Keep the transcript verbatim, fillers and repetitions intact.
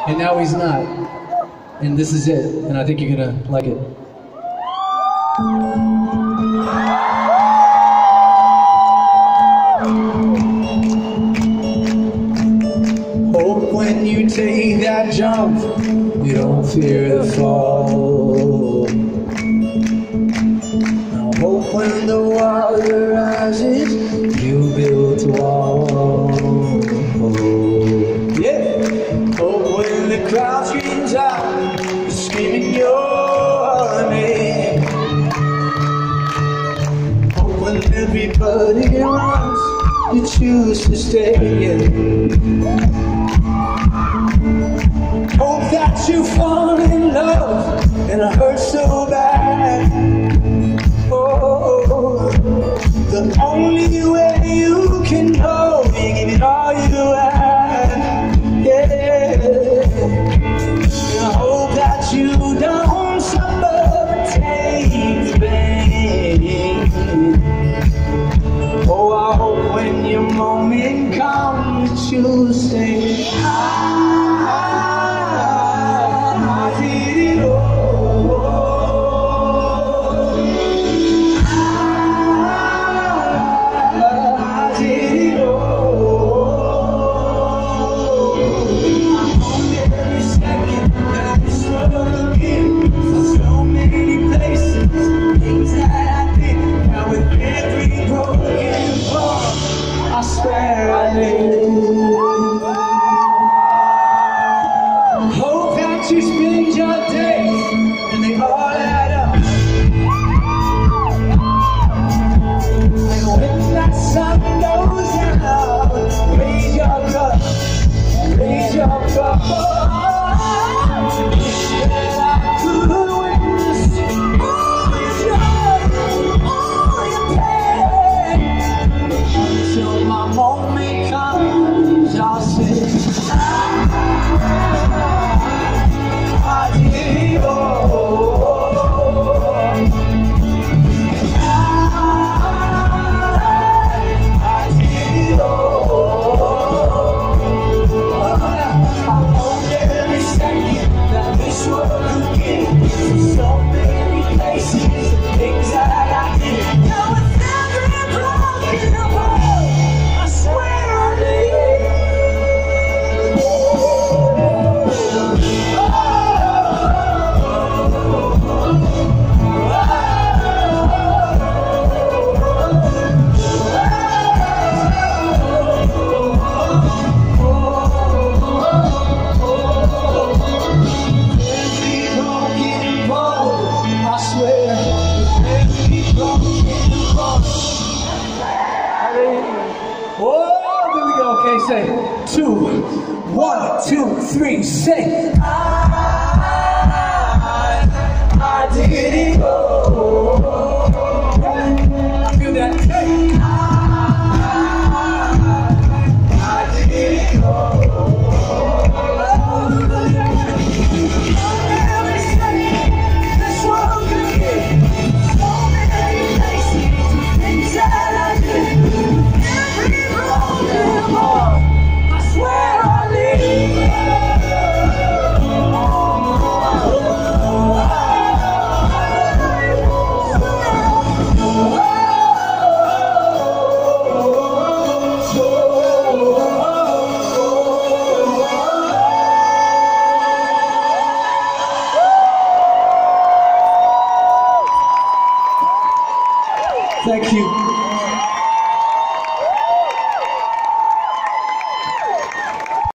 and now he's not. And this is it, and I think you're gonna like it. Hope when you take that jump, you don't fear the fall. Now hope when the water rises, you build a wall. Yeah. Hope when the crowd screams out, you're screaming your name. Hope when everybody runs, you choose to stay. Hope that you fall in love and it hurts so bad. Oh, the only way you can know, you give it all you have. Yeah, and I hope that you don't suffer, take the pain. Oh, I hope when your moment comes, you say, I, I did it all. I, I did it all. I'm on every second that this world gives. So many places, things that I did. Now with every broken heart, I swear I live. Hope that you spend your days and they all add up. And when that sun goes down, raise your cup, raise your cup. That I could witness all your joy, all your pain. Till my moment comes, I'll say, I, I did it all. I, I did it all. I hope every second that this world could give. So many places, things that I did. Now it's every broken heart, I swear I live. Oh, there we go. Okay, say two, one, two, three, say I, I did it all. I feel that. Hey. I, I did it all. Every second, this world could give. So many places, things that I did. I swear I live. Thank you.